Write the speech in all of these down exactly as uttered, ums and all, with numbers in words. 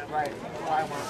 Right, that's what I want.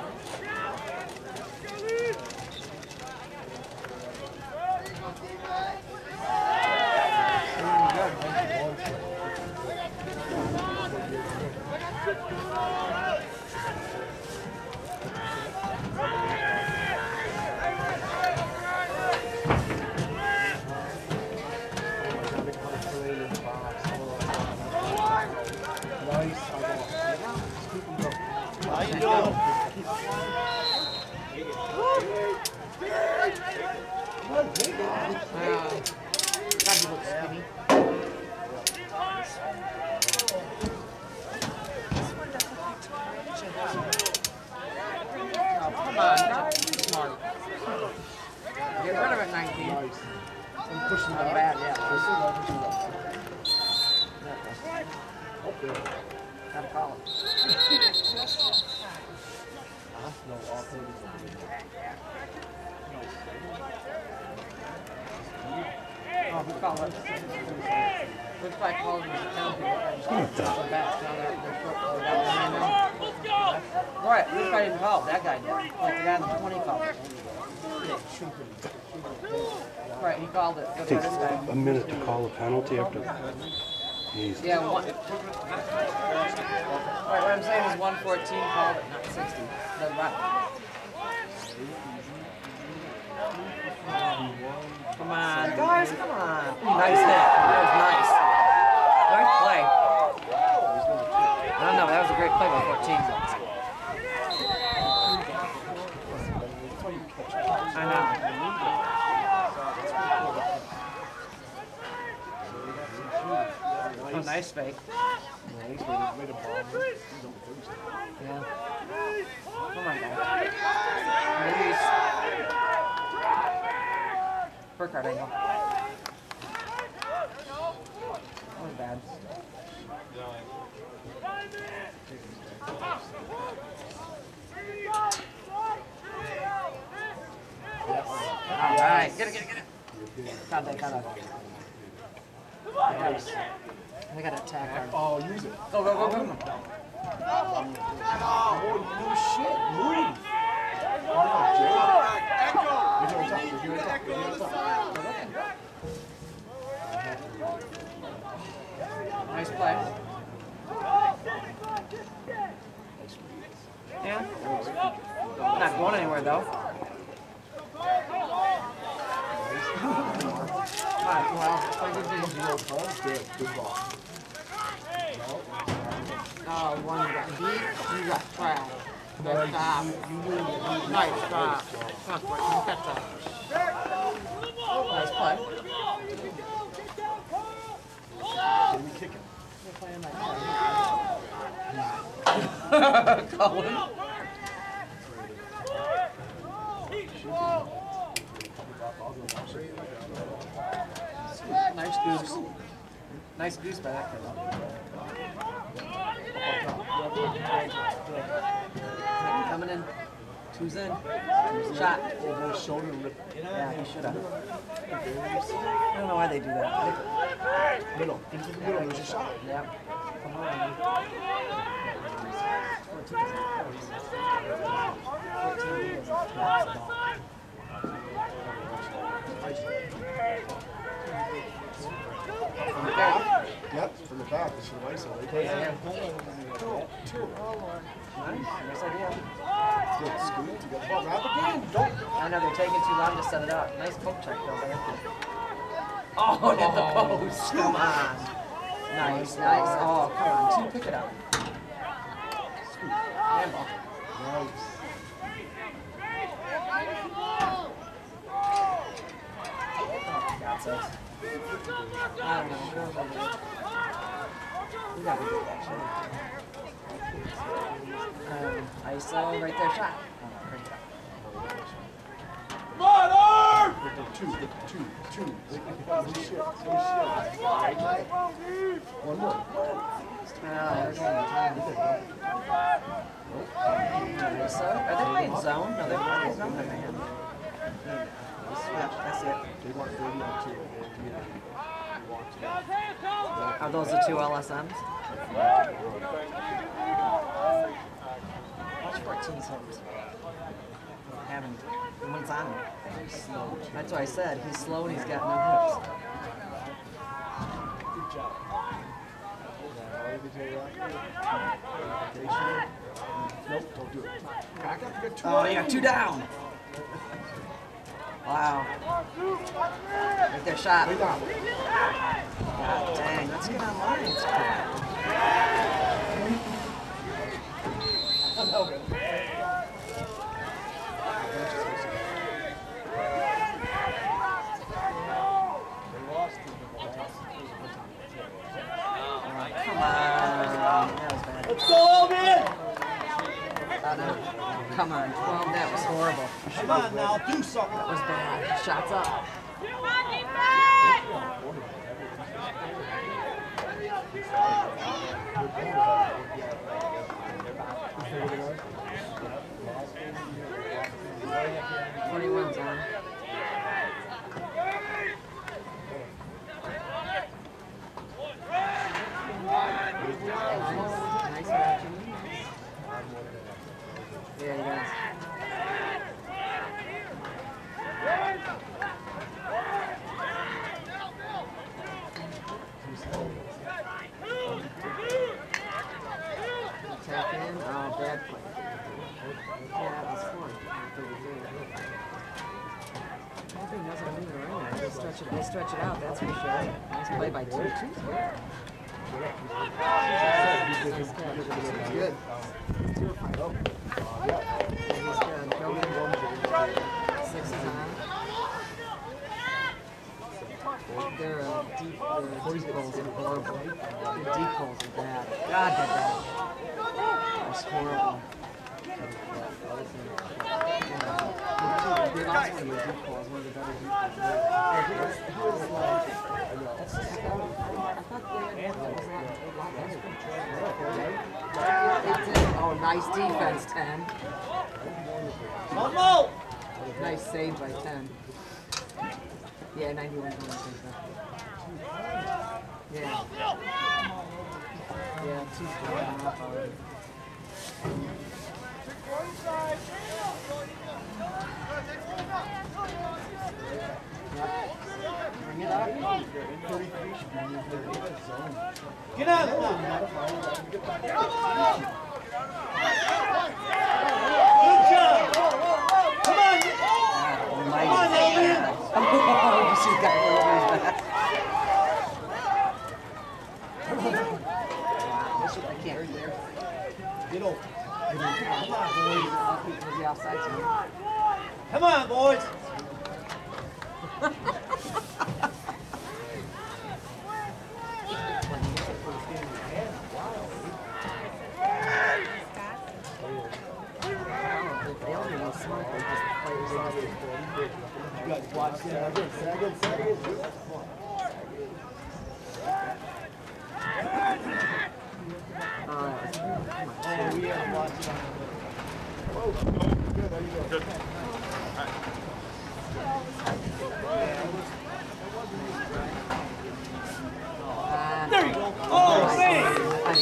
How you doing? Come on, guys, be smart. Get rid of it, nineteen. I'm pushing them bad, yeah. Gotta call it. No, all thirty. Oh, we call it. Looks like calling it a penalty. What the? Right, this guy didn't call it. That guy did. Like the guy in the twenty called it. Right, he called it. It takes a minute to call a penalty after. Jeez. Yeah, one. Right, what I'm saying is one fourteen called it, not sixty. The right. Come on, guys, come on. Nice hit. That was nice. Nice play. I don't know, that was a great play by fourteen. I know. Oh, nice fake. Yeah. Come on, guys. Release. Work hard angle. That was bad. Alright, get it, get it, get it. Got that, got it. Nice. I got to attack her. Oh, use it. Go, go, go, go. Oh, no shit. Move. Nice play. Yeah. Not going anywhere though. Alright, well, play good defense. Good, good ball. Oh, one got deep, you got trapped. Good stop. Nice stop. That's what you catch that. Nice play. Give me kicking. Colin. Nice goose. Nice goose by that kid. Coming in. Two's in. Shot. Shoulder rip. Yeah, he should have. I don't know why they do that. Middle. Into the middle. There's a shot. Yep. Come on. From the back. Yep, from the back. This is nice. Yeah. Two. Two. Nice. Nice idea. Good scoot. You got the ball. Grab again. Don't. I know they're taking too long to set it up. Nice poke check though. Oh, hit the post. Come on. Nice, nice. Oh, come on. Two, pick it up. Scoot. Handball. Nice. Got us. I don't know. We got to do that shit. Um, I saw right there, shot. Mother! Two, two, two. No shit, no shit. One more. So, are they playing zone? No, they're playing zone, man. That's it. They want thirty on two. Are those the two L S Ms? fourteen's hurt. Having when it's on him. He's slow. That's what I said. He's slow and he's got no hips. Good job. Nope, don't do it. Back up, you got two. Oh, you got two down. Wow. Right there, shot. Way down. God dang, let's get online. It's Come on. That was bad. Let's go, Albion! Uh, no. Come on. Well, that was horrible. Come on now, do something. That was bad. Shots up. twenty-one's on. Nice action. Yeah, he does. Tap in. Oh, bad play. Yeah, that was fun. Albion doesn't move it around. They stretch it. They stretch it out. That's for sure. Nice play by two. Two's good. Nice catch. Two's good. Two five. Oh. Yeah, he's good. Go in. Six is on. Their uh, deep, their deep goals are horrible. Their deep goals are bad. God, they're bad. That's horrible. Yeah. They've also been a deep goals, one of the better deep goals. Yeah, he was, he was like, that's just, I thought they had, that was not, it did. Oh, nice defense, ten. One more! Nice save by ten. Yeah, ninety-one points. Yeah. Yeah, two's going off already. Bring it up. thirty-three should be moved there. Get out! Good job! Come on! Come on, Albion! Oh, you see that over his back. Wow, this I can't read there. Get over. Come on, boys. Was the offside zone? Come on, boys! You guys watch that. Second, second, second. Oh, we have to watch it on the Oh, good. How you doing? Good. There you go. Oh, man!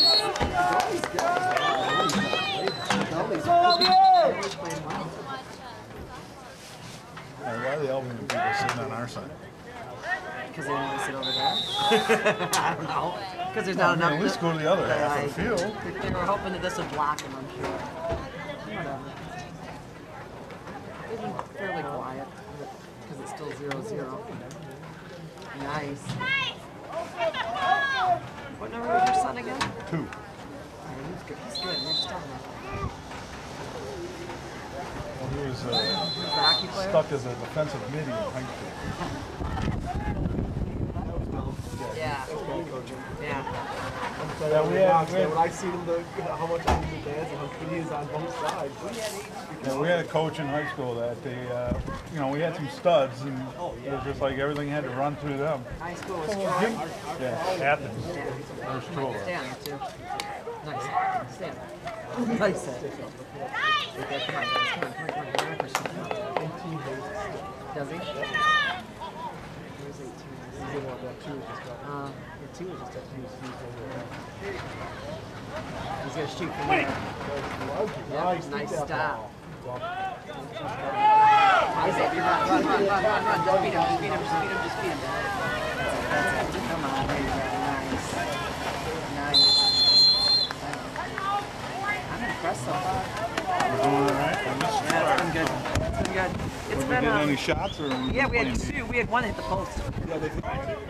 Why are the Albion people sitting on our side? Because they want to sit over there? I don't know. Because there's not enough. At least go to the other half of the field. They were hoping that this would block him, I'm sure. Whatever. They've been fairly quiet because it's still zero zero. Nice. What number was your son again? Two. Yeah, he's good. He's good. We're just talking about Well, he was He's the uh, hockey player? stuck as a defensive mid in high school. Yeah. Yeah. Yeah, we had, we had, when I seen him, the, how much I need to dance and how good he is on both sides. Yeah, we had a coach in high school that they, uh, you know, we had some studs, and it was just like everything had to run through them. High school was So, Troy. yeah, Athens. There's two of us. Stand too. Nice. Stand. Nice set. Okay, come on, guys. Come on, come on, come on. Come on, Christian. Come on. Does he? Where's eighteen? because they want that two was just up. Uh, The two was just up. He was over there. he's gonna shoot from there. Yep, Nice, nice stop. Well, Isaac, run, run, run, run, run, run. Just beat him, just beat him, just beat him, just beat him. That's it. Come on, there you go. Nice. Nice. I'm impressed so far. We're doing all right. On this Yeah, it's been good. It's been good. It's Did we been, get um, any shots or? yeah, we had two. We had one hit the post. yeah, they think.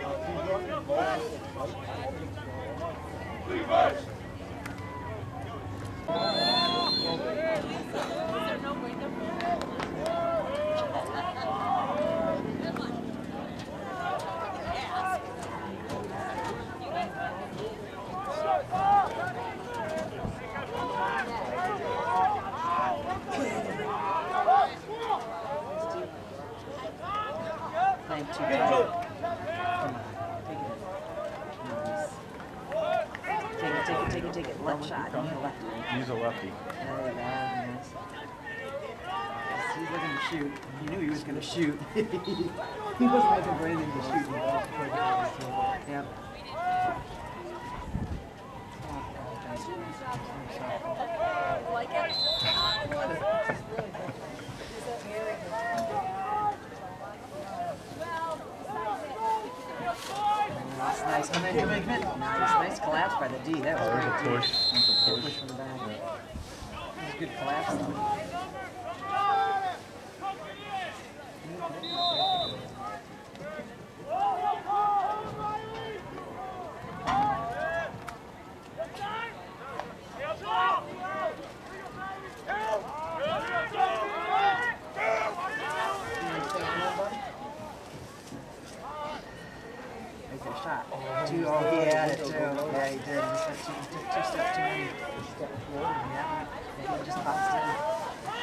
Playing two tight. Come on, take it. Nice. Take it, take it, take it, take it. Left shot. You need a lefty. He's a lefty. There you go. Nice. Yes, he's looking to shoot. He knew he was going to shoot. He wasn't looking for anything to shoot. He was trying to get this one. Yep. Like it? That's nice. Come in, come in, come in. Nice, nice collapse by the D. That was There's great. a push. That's a Good push. push from the back. That was a good collapse though. There's their shot. Two, oh, he had it too. Yeah, he did. He just went two, he took two steps too many. Yeah, yeah, he just bounced in.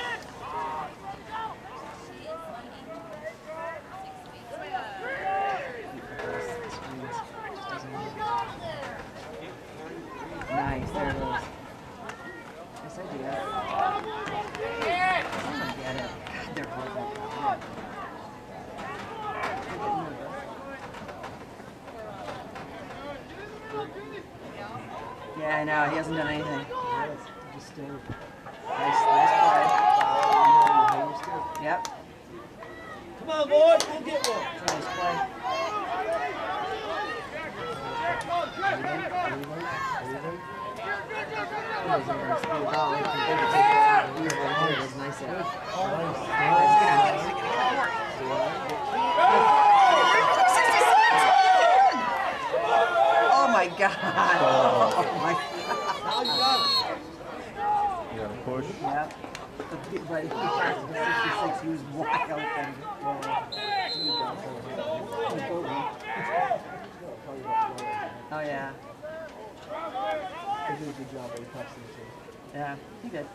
Nice, there it is. Nice idea. Someone get it. God, they're horrible. Yeah, I know. He hasn't done anything. Just stay. Nice, nice play. Yep. Come on, boys, we'll get one. Nice play. Oh my God! Oh my God! You got a push. Yep. The, but he passed the sixty-six. He was wide open. Oh yeah. He did a good job, but he passed it too. Yeah, he did.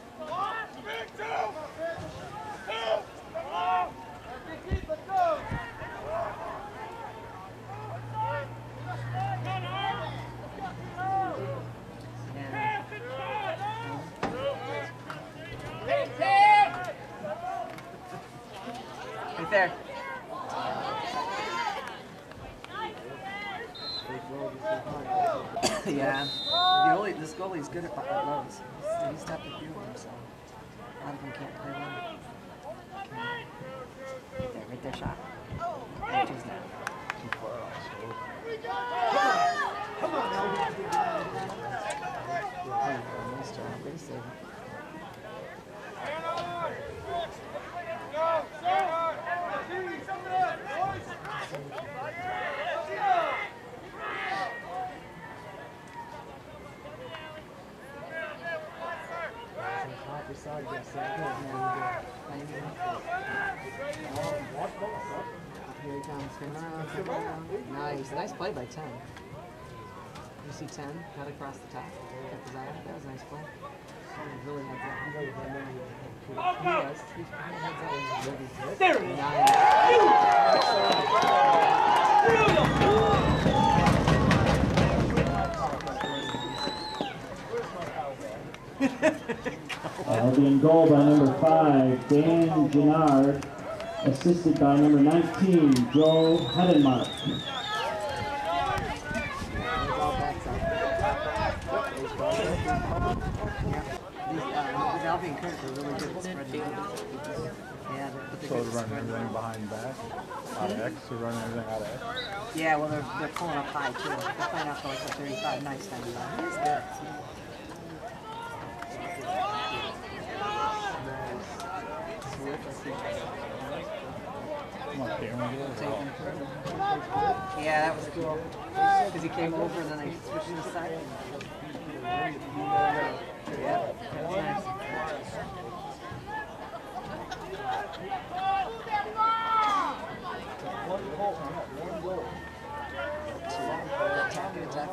Right there. Yeah. The goalie, this goalie's good at at lows. He's, he's tough to deal with, so a lot of them can't play well. Right there, right there, shot. There it is now. Too far off. Come on, now. Nice job. Way to save it. Side, yes, Here he comes. Spin around, spin around. Nice. Nice play by ten. You see ten? Cut across the top. Kept his eye on it. That was a nice play. He really had that. He was. He's heads up. there it is. Albion goal by number five, Dan Gennard, assisted by number nineteen, Joe Hedenmark. Albion Kirk are really good at spreading. Yeah, they're, but they're So good they're at running spreading. everything behind back, out of X, they're running everything out of X. Yeah, well, they're, they're pulling up high, too. They're playing up to like the thirty-five. Nice time. He's good. Come on, Cameron, get it out. Yeah, that was cool. Because he came over and then they switched to the side. Yeah, that's nice. Attack, attack.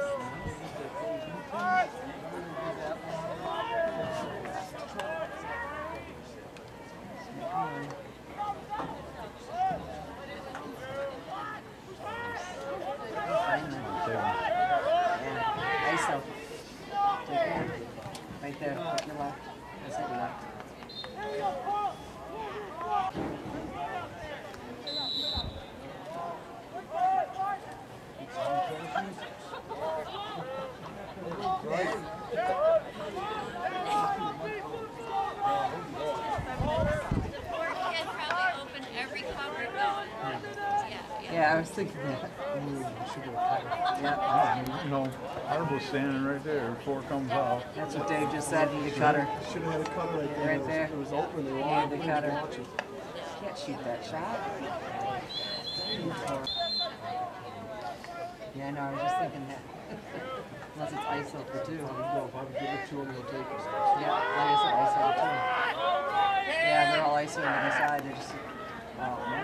Yeah, I S O. Take care. Right there, take your left. That's it, your left. Yeah, I was thinking that. Ooh, should go cutter. Yeah. You know, Arbel's standing right there before it comes out. That's what Dave just said. Need a cutter. Should have had a cutter right there. Right there. It was open. They were Yeah, all the playing cutter. watching. Can't shoot that shot. Yeah, no, I was just thinking that. Unless it's I S O for two. Well, if I would give it to him, he'll take it. Yeah, like I said, I S O for two. Yeah, they're all I S O on the other side. They're just. Oh, man.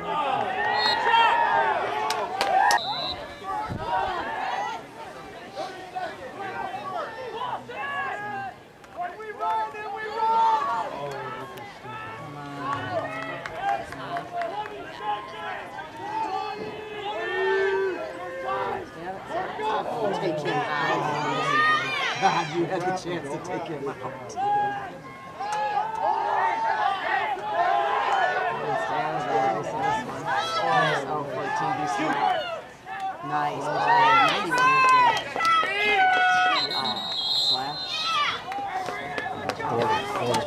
Take him out. God, you had the chance to take him out. Oh, fourteen, be smart. Nice. ninety-one is good. Uh, slash. Quarter, quarter.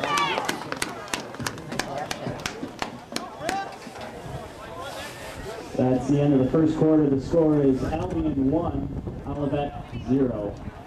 That's the end of the first quarter. The score is Albion one, Olivet zero.